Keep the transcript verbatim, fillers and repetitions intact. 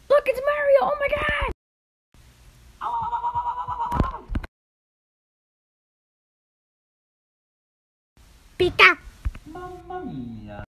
Look, it's Mario! Oh my god! Pika! Mamma mia!